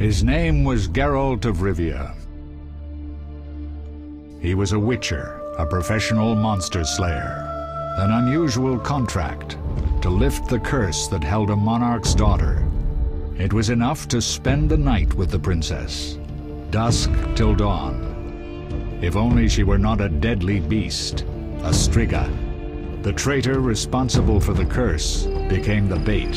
His name was Geralt of Rivia. He was a witcher, a professional monster slayer. An unusual contract to lift the curse that held a monarch's daughter. It was enough to spend the night with the princess, dusk till dawn. If only she were not a deadly beast, a striga. The traitor responsible for the curse became the bait.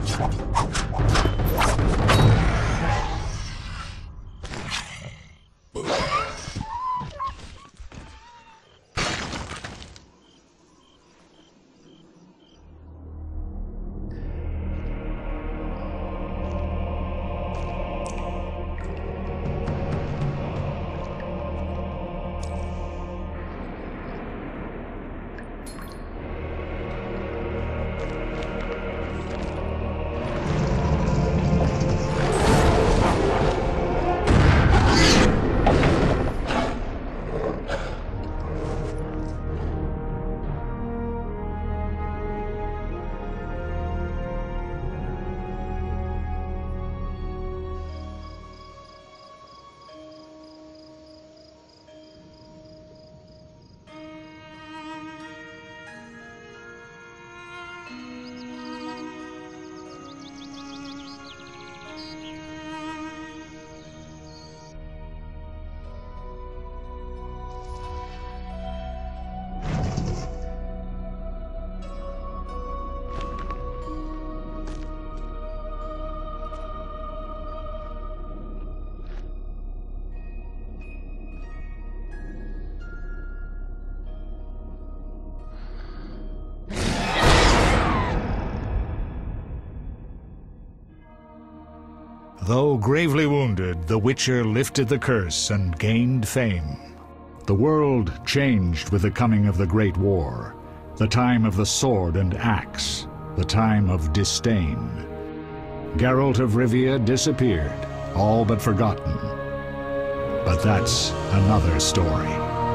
Though gravely wounded, the Witcher lifted the curse and gained fame. The world changed with the coming of the Great War, the time of the sword and axe, the time of disdain. Geralt of Rivia disappeared, all but forgotten. But that's another story.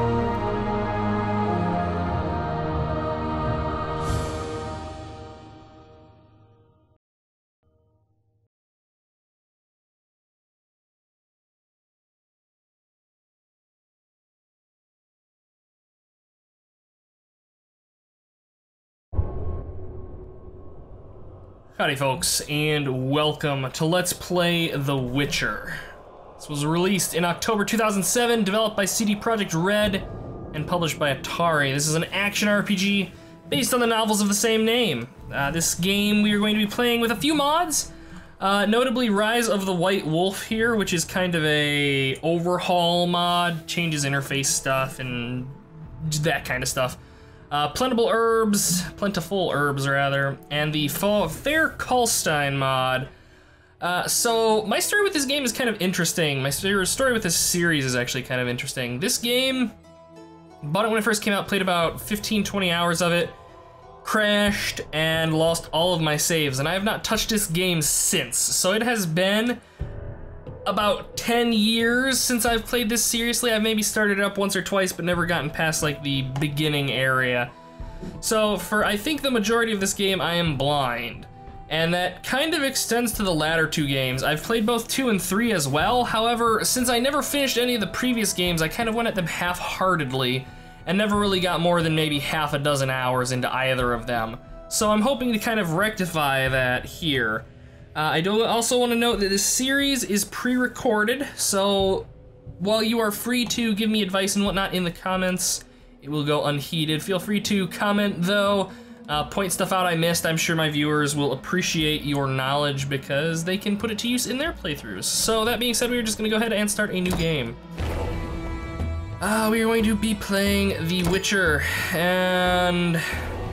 Howdy folks, and welcome to Let's Play The Witcher. This was released in October 2007, developed by CD Projekt Red, and published by Atari. This is an action RPG based on the novels of the same name. This game we are going to be playing with a few mods, notably Rise of the White Wolf here, which is kind of a overhaul mod, changes interface stuff and that kind of stuff. Plentiful herbs rather, and the Fair Kalstein mod. So my story with this game is kind of interesting. My story with this series is actually kind of interesting. This game, bought it when it first came out, played about 15-20 hours of it, crashed, and lost all of my saves, and I have not touched this game since. So it has been about 10 years since I've played this seriously. I've maybe started it up once or twice, but never gotten past like the beginning area. So for I think the majority of this game, I am blind. And that kind of extends to the latter two games. I've played both 2 and 3 as well. However, since I never finished any of the previous games, I kind of went at them half-heartedly and never really got more than maybe half a dozen hours into either of them. So I'm hoping to kind of rectify that here. I do also want to note that this series is pre-recorded, so while you are free to give me advice and whatnot in the comments, it will go unheeded. Feel free to comment though, point stuff out I missed. I'm sure my viewers will appreciate your knowledge because they can put it to use in their playthroughs. So that being said, we're just gonna go ahead and start a new game. We are going to be playing The Witcher, and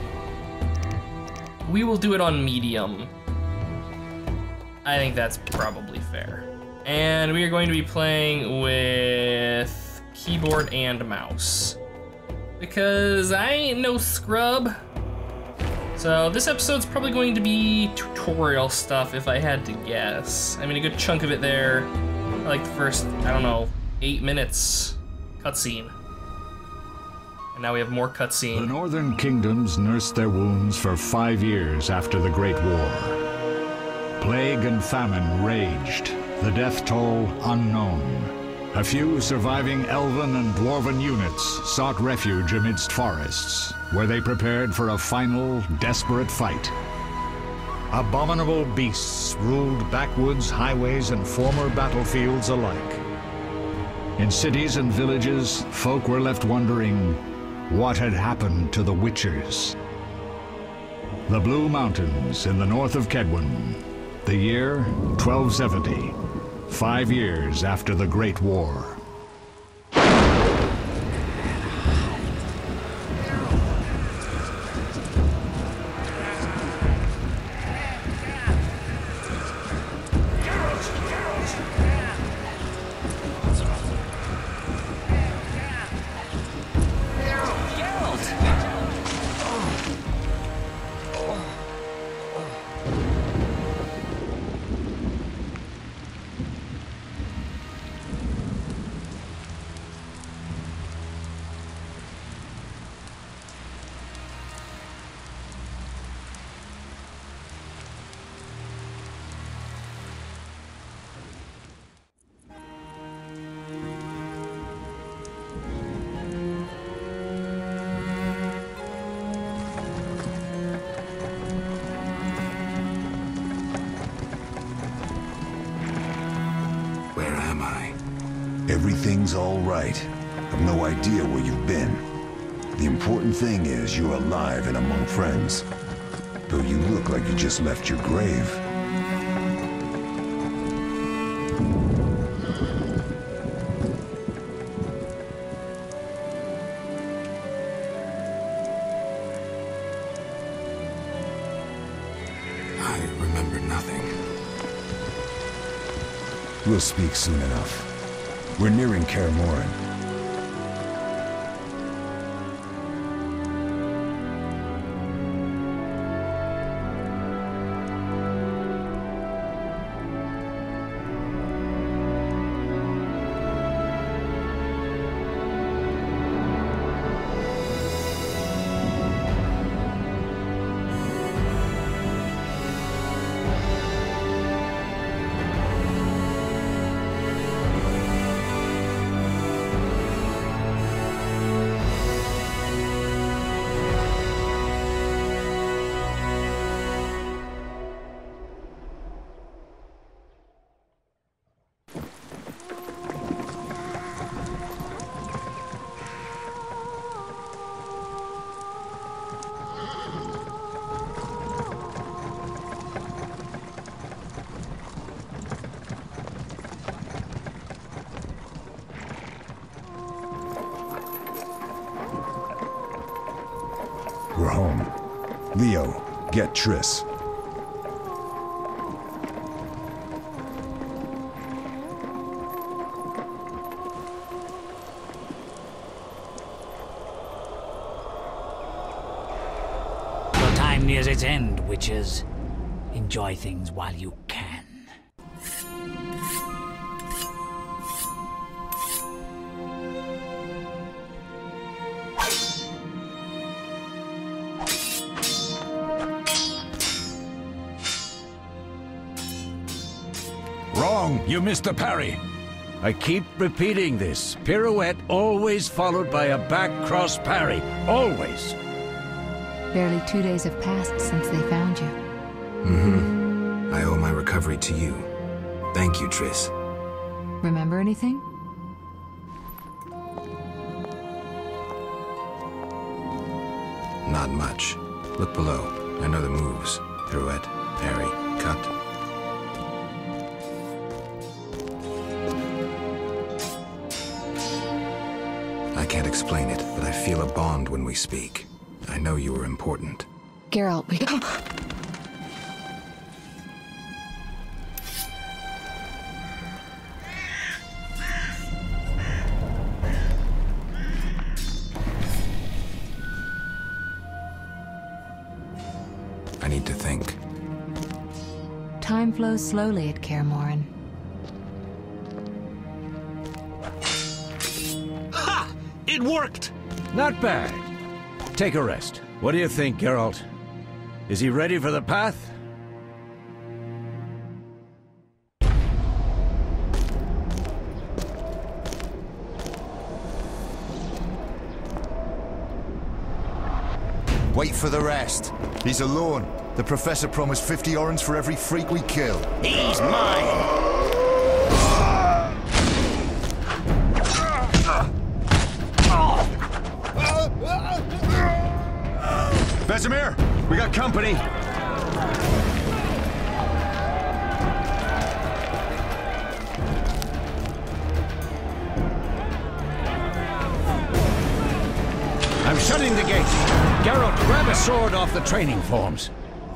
we will do it on medium. I think that's probably fair. And we are going to be playing with keyboard and mouse, because I ain't no scrub. So this episode's probably going to be tutorial stuff if I had to guess. I mean, a good chunk of it there, like the first, I don't know, 8 minutes cutscene. And now we have more cutscene. The northern kingdoms nursed their wounds for 5 years after the Great War. Plague and famine raged, the death toll unknown. A few surviving elven and dwarven units sought refuge amidst forests, where they prepared for a final, desperate fight. Abominable beasts ruled backwoods, highways, and former battlefields alike. In cities and villages, folk were left wondering what had happened to the Witchers. The Blue Mountains in the north of Kedwin. The year 1270, 5 years after the Great War. Everything's all right. I've no idea where you've been. The important thing is you're alive and among friends. Though you look like you just left your grave. I remember nothing. We'll speak soon enough. We're nearing Kaer Morhen. We're home. Leo, get Triss. Your time nears its end, witches. Enjoy things while you can. Wrong! You missed the parry! I keep repeating this. Pirouette always followed by a back cross parry. Always! Barely 2 days have passed since they found you. Mm-hmm. I owe my recovery to you. Thank you, Triss. Remember anything? Not much. Look below. I know the moves. Pirouette, parry, cut. I can't explain it, but I feel a bond when we speak. I know you were important. Geralt, we... I need to think. Time flows slowly at Kaer Morhen. Ha! It worked! Not bad. Take a rest. What do you think, Geralt? Is he ready for the path? Wait for the rest. He's alone. The Professor promised 50 orens for every freak we kill. He's mine! Vesemir! We got company. I'm shutting the gate. Geralt, grab a sword off the training forms.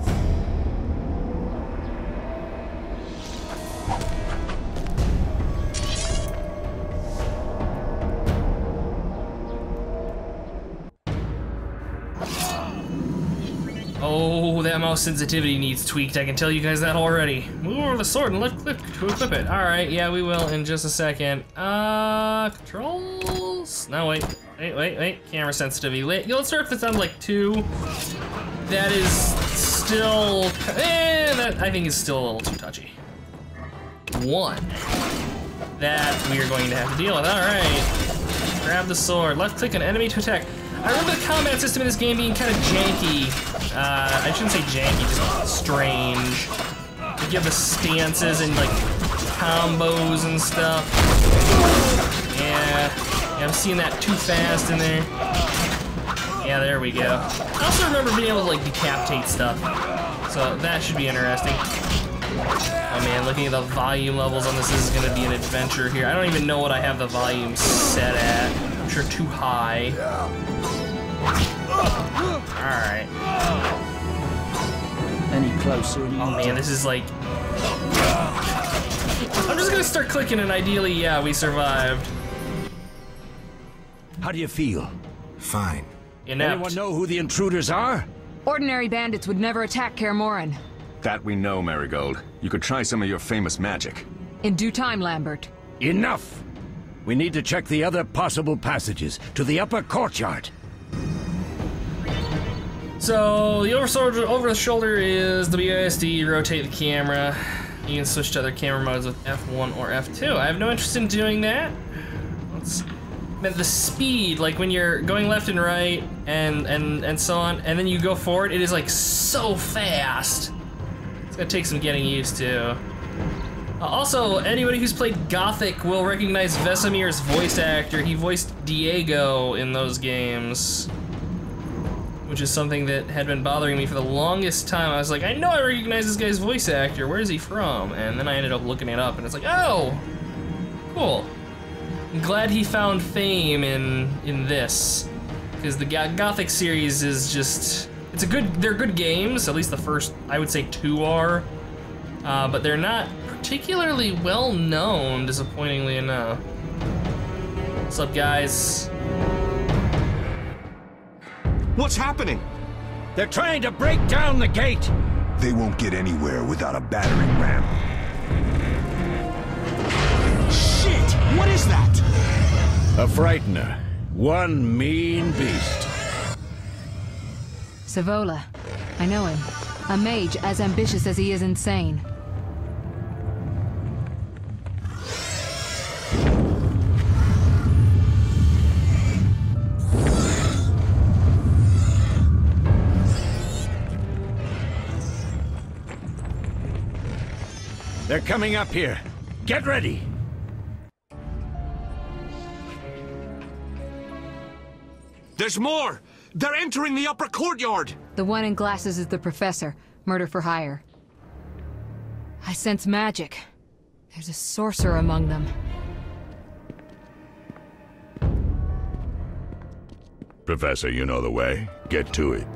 Oh, that mouse sensitivity needs tweaked. I can tell you guys that already. Move over the sword and left click to equip it. Alright, yeah, we will in just a second. Controls? No, wait. Camera sensitivity. Let's start this on like 2. That is still... that I think is still a little too touchy. 1. That we are going to have to deal with. Alright. Grab the sword. Left click on enemy to attack. I remember the combat system in this game being kind of janky. I shouldn't say janky, just strange. Like you have the stances and like combos and stuff. Yeah, I'm seeing that too fast in there. Yeah, there we go. I also remember being able to like decapitate stuff. So that should be interesting. Oh man, looking at the volume levels on this is gonna be an adventure here. I don't even know what I have the volume set at. I'm sure too high. Alright. Any closer? Oh man, this is like... I'm just gonna start clicking and ideally, yeah, we survived. How do you feel? Fine. Inept. Anyone know who the intruders are? Ordinary bandits would never attack Kaer Morhen. That we know, Marigold. You could try some of your famous magic. In due time, Lambert. Enough! We need to check the other possible passages to the upper courtyard. So, the over the shoulder is WASD, rotate the camera. You can switch to other camera modes with F1 or F2. I have no interest in doing that. The speed, like when you're going left and right and so on, and then you go forward, it is like so fast. It's gonna take some getting used to. Also, anybody who's played Gothic will recognize Vesemir's voice actor. He voiced Diego in those games, which is something that had been bothering me for the longest time. I was like, I know I recognize this guy's voice actor. Where is he from? And then I ended up looking it up, and it's like, oh, cool. I'm glad he found fame in this, because the Gothic series is just, they're good games. At least the first, I would say 2 are, but they're not particularly well known, disappointingly enough. What's up, guys? What's happening? They're trying to break down the gate! They won't get anywhere without a battering ram. Shit! What is that? A frightener. One mean beast. Savola. I know him. A mage as ambitious as he is insane. They're coming up here. Get ready! There's more! They're entering the upper courtyard! The one in glasses is the professor. Murder for hire. I sense magic. There's a sorcerer among them. Professor, you know the way. Get to it.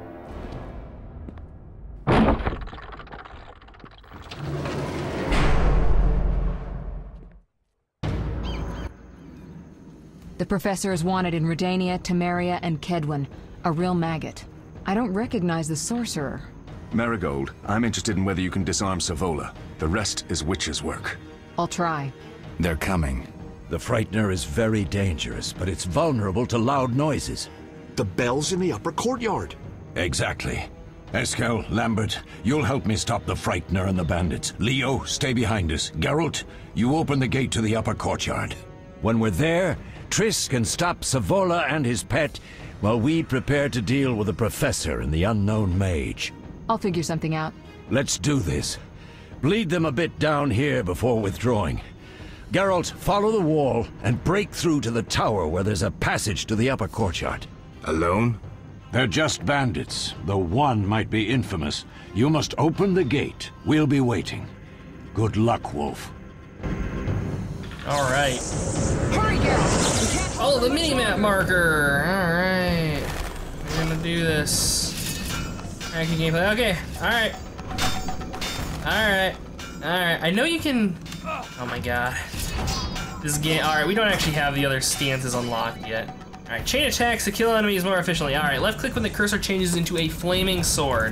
The professor is wanted in Redania, Temeria, and Kedwen. A real maggot. I don't recognize the sorcerer. Marigold, I'm interested in whether you can disarm Savola. The rest is witch's work. I'll try. They're coming. The frightener is very dangerous, but it's vulnerable to loud noises. The bell's in the upper courtyard. Exactly. Eskel, Lambert, you'll help me stop the frightener and the bandits. Leo, stay behind us. Geralt, you open the gate to the upper courtyard. When we're there, Triss can stop Savola and his pet, while we prepare to deal with the professor and the unknown mage. I'll figure something out. Let's do this. Bleed them a bit down here before withdrawing. Geralt, follow the wall and break through to the tower where there's a passage to the upper courtyard. Alone? They're just bandits, though one might be infamous. You must open the gate. We'll be waiting. Good luck, Wolf. All right. Hurry, Geralt! Oh, the minimap marker. All right. We're gonna do this. Action gameplay. Okay. All right. All right. All right. I know you can. Oh my god. This game. All right. We don't actually have the other stances unlocked yet. All right. Chain attacks to kill enemies more efficiently. All right. Left click when the cursor changes into a flaming sword.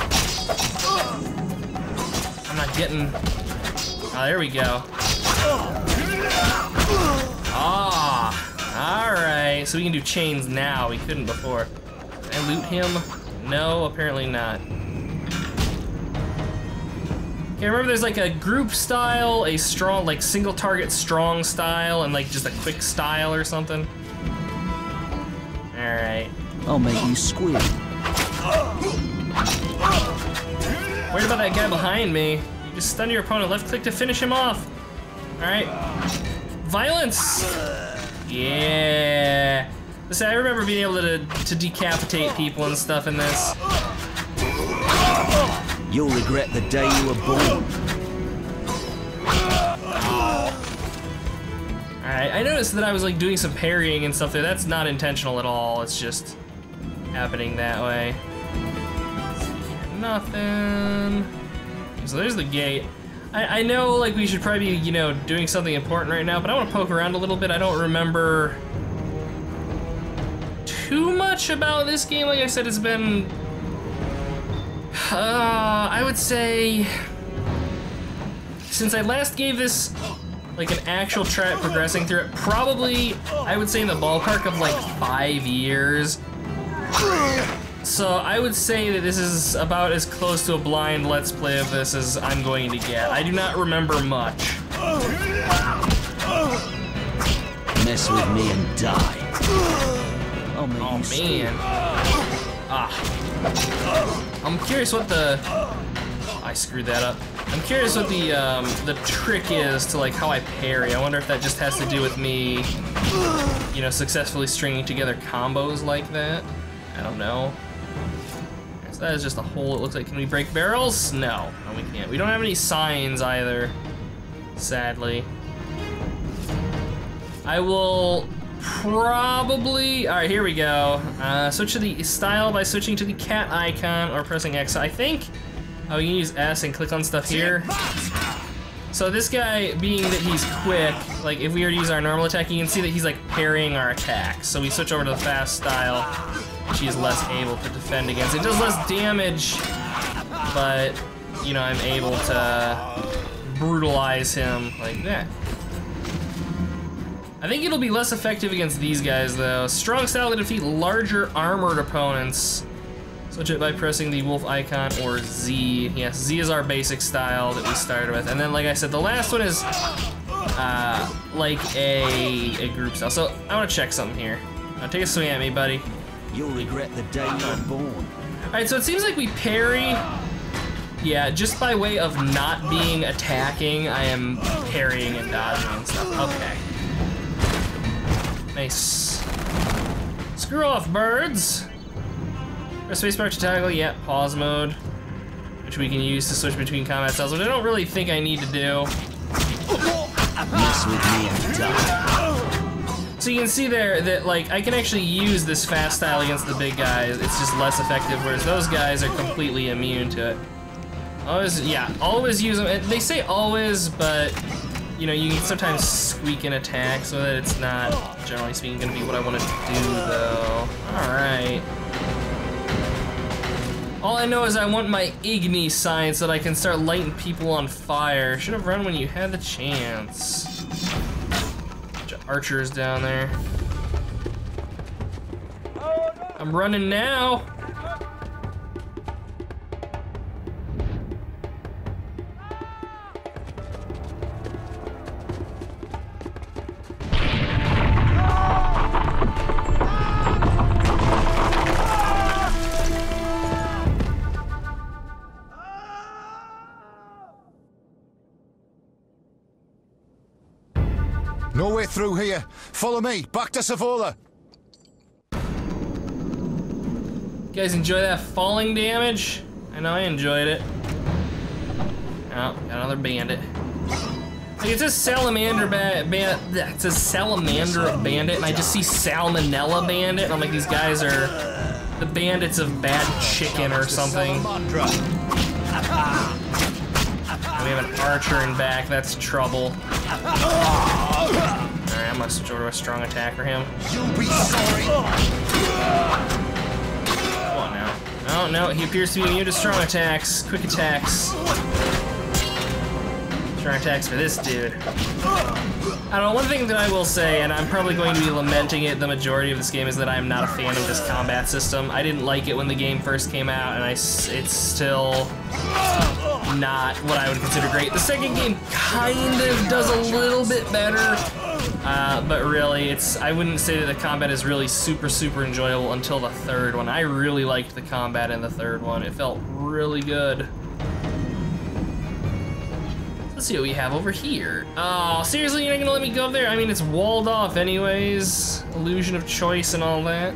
I'm not getting. Oh, there we go. Ah, all right. So we can do chains now. We couldn't before. Can I loot him? No, apparently not. Okay, remember there's like a group style, a strong, like single target strong style, and like just a quick style or something. All right. I'll make you squeal. Worried about that guy behind me. You just stun your opponent. Left click to finish him off. All right. Violence. Yeah. Listen, I remember being able to decapitate people and stuff in this. You'll regret the day you were born. Alright, I noticed that I was like doing some parrying and stuff there. That's not intentional at all. It's just happening that way. Nothing. So there's the gate. I know like we should probably be, you know, doing something important right now, but I want to poke around a little bit. I don't remember too much about this game. Like I said, it's been I would say since I last gave this like an actual try at progressing through it, probably I would say in the ballpark of like 5 years. So I would say that this is about as close to a blind let's play of this as I'm going to get. I do not remember much. Mess with me and die. Oh man. Ah. I'm curious what the... I screwed that up. I'm curious what the trick is to like how I parry. I wonder if that just has to do with me, you know, successfully stringing together combos like that. I don't know. So that is just a hole it looks like. Can we break barrels? No, we can't. We don't have any signs either, sadly. I will probably, all right, here we go. Switch to the style by switching to the cat icon or pressing X. So I think, oh, you can use S and click on stuff here. So this guy, being that he's quick, like if we were to use our normal attack, you can see that he's like parrying our attacks. So we switch over to the fast style, which he is less able to defend against. It does less damage, but you know, I'm able to brutalize him like that. I think it'll be less effective against these guys though. Strong style to defeat larger armored opponents. Switch it by pressing the wolf icon or Z. Yes, Z is our basic style that we started with. And then like I said, the last one is like a group style. So I wanna check something here. Now take a swing at me, buddy. You'll regret the day you were born. All right, so it seems like we parry. Yeah, just by way of not being attacking, I am parrying and dodging and stuff. Okay. Nice. Screw off, birds. Press spacebar to toggle, yeah, pause mode, which we can use to switch between combat styles, which I don't really think I need to do. Mess with me and die. So you can see there that like I can actually use this fast style against the big guys. It's just less effective, whereas those guys are completely immune to it. Always, yeah, always use them. They say always, but you know, you can sometimes squeak an attack so that it's not, generally speaking, gonna be what I want to do though. All right. All I know is I want my Igni sign so that I can start lighting people on fire. Should have run when you had the chance. Bunch of archers down there. I'm running now. No way through here. Follow me. Back to Savola. You guys enjoy that falling damage? I know I enjoyed it. Oh, got another bandit. Like, it says salamander it says salamander bandit, and I just see salmonella bandit, and I'm like, these guys are the bandits of bad chicken or something. And we have an archer in back, that's trouble. Alright, I'm gonna switch over to a strong attack for him. You'll be sorry. Come on now. Oh no, he appears to be immune to strong attacks, quick attacks. Strong attacks for this dude. I don't know, one thing that I will say, and I'm probably going to be lamenting it the majority of this game, is that I'm not a fan of this combat system. I didn't like it when the game first came out, and it's still not what I would consider great. The second game kind of does a little bit better, but really, I wouldn't say that the combat is really super enjoyable until the third one. I really liked the combat in the third one. It felt really good. Let's see what we have over here. Oh, seriously, you're not gonna let me go up there? I mean, it's walled off anyways. Illusion of choice and all that.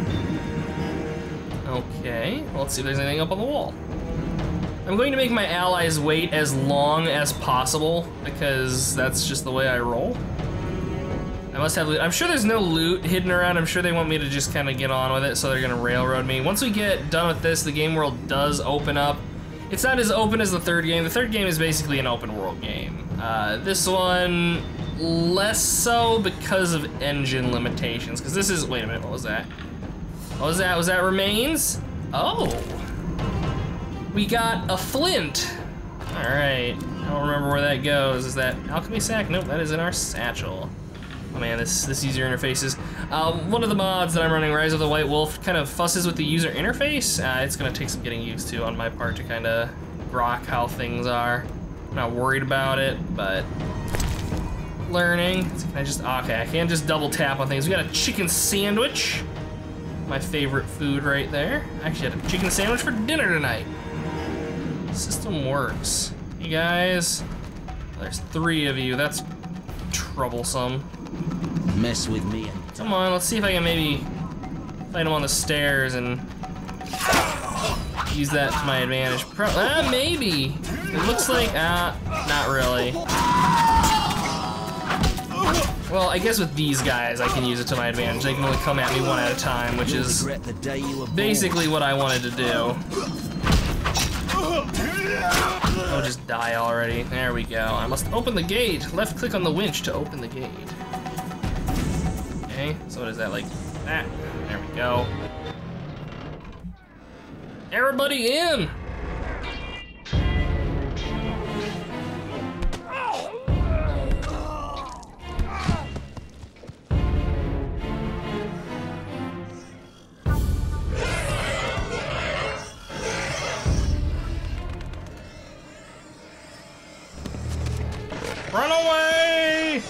Okay, well, let's see if there's anything up on the wall. I'm going to make my allies wait as long as possible because that's just the way I roll. I must have loot. I'm sure there's no loot hidden around. I'm sure they want me to just kind of get on with it, so they're gonna railroad me. Once we get done with this, the game world does open up. It's not as open as the third game. The third game is basically an open world game. This one, less so because of engine limitations. Because this is, wait a minute, what was that? What was that? Was that remains? Oh. We got a flint. All right, I don't remember where that goes. Is that alchemy sack? Nope, that is in our satchel. Oh man, this user interface is, one of the mods that I'm running, Rise of the White Wolf, kind of fusses with the user interface. It's gonna take some getting used to on my part to kind of grok how things are. I'm not worried about it, but learning. Can I just, okay, I can't just double tap on things. We got a chicken sandwich. My favorite food right there. I actually had a chicken sandwich for dinner tonight. System works. You guys, there's 3 of you, that's troublesome. Mess with me and come on, let's see if I can maybe fight him on the stairs and use that to my advantage. Maybe. It looks like, not really. Well, I guess with these guys, I can use it to my advantage. They can only come at me one at a time, which is basically what I wanted to do. Oh, just die already. There we go. I must open the gate. Left click on the winch to open the gate. Okay, so what is that, like that? There we go. Everybody in! Run away!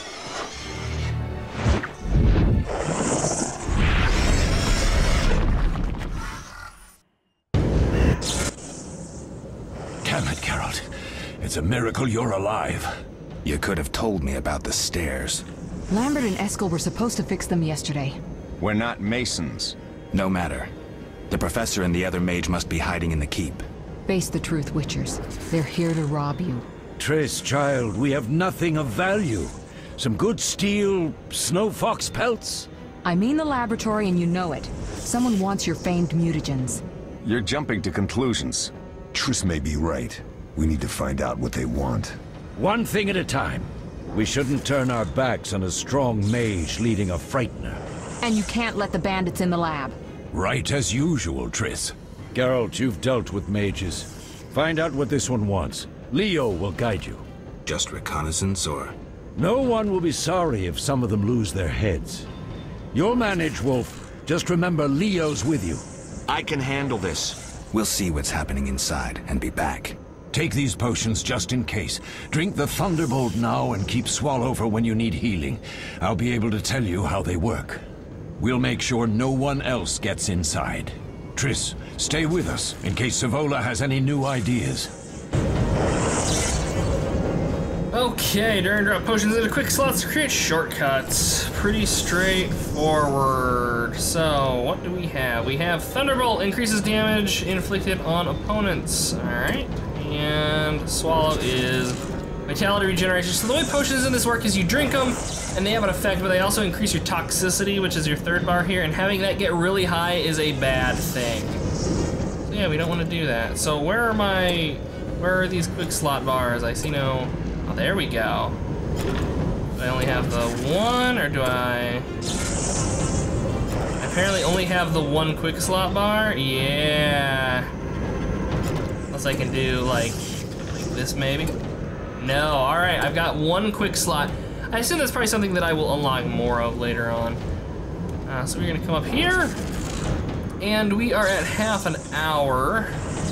Damn it, Geralt. It's a miracle you're alive. You could have told me about the stairs. Lambert and Eskel were supposed to fix them yesterday. We're not masons. No matter. The professor and the other mage must be hiding in the keep. Face the truth, Witchers. They're here to rob you. Triss, child, we have nothing of value. Some good steel snow fox pelts? I mean the laboratory and you know it. Someone wants your famed mutagens. You're jumping to conclusions. Triss may be right. We need to find out what they want. One thing at a time. We shouldn't turn our backs on a strong mage leading a frightener. And you can't let the bandits in the lab. Right as usual, Triss. Geralt, you've dealt with mages. Find out what this one wants. Leo will guide you. Just reconnaissance, or? No one will be sorry if some of them lose their heads. You'll manage, Wolf. Just remember Leo's with you. I can handle this. We'll see what's happening inside and be back. Take these potions just in case. Drink the Thunderbolt now and keep Swallow for when you need healing. I'll be able to tell you how they work. We'll make sure no one else gets inside. Triss, stay with us in case Savola has any new ideas. Okay, during drop potions into quick slots to create shortcuts. Pretty straightforward. So, what do we have? We have Thunderbolt, increases damage inflicted on opponents. Alright. And Swallow is Vitality regeneration. So the way potions in this work is you drink them, and they have an effect, but they also increase your toxicity, which is your third bar here, and having that get really high is a bad thing. So yeah, we don't want to do that. So where are these quick slot bars? I see no... Oh, there we go. Do I only have the one, or do I apparently only have the one quick slot bar? Yeah. Unless I can do like this maybe? No, alright, I've got one quick slot. I assume that's probably something that I will unlock more of later on. So we're gonna come up here, and we are at half an hour.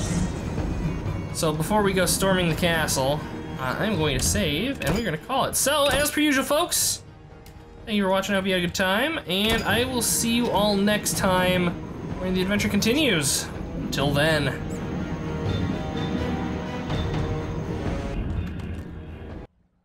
So before we go storming the castle, I'm going to save, and we're gonna call it. So, as per usual, folks, thank you for watching. I hope you had a good time, and I will see you all next time when the adventure continues. Until then.